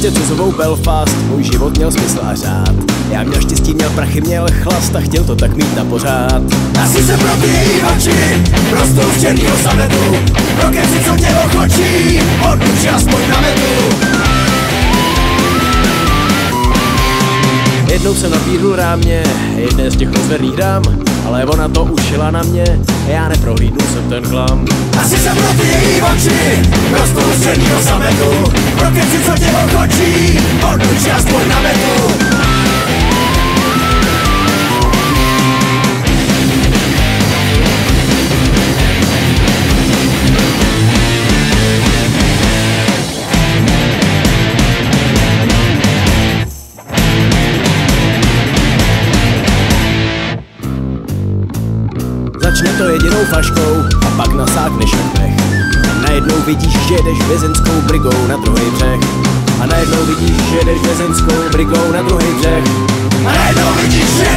prostě cuzovou Belfast, můj život měl smysl a řád. Já měl štěstí, měl prachy, měl chlast a chtěl to tak mít na pořád. Asi se pro ty její oči prostou z černýho sametu, pro keci, co tě ochočí, odluč aspoň na metu. Jednou jsem nabídl rámě jedné z těch rozverných dám, ale ona to ušila na mě, já neprohlídnul jsem ten klam. Asi se pro ty její oči prostou z černýho sametu, pro keci, co tě ochočí, odluč aspoň na metu. Začne to jedinou flaškou a pak nasákneš oddech. Najednou vidíš, že jdeš vězenskou brigou na druhý břeh. A najednou vidíš, že jdeš vězenskou brigou na druhý břeh. A najednou vidíš, že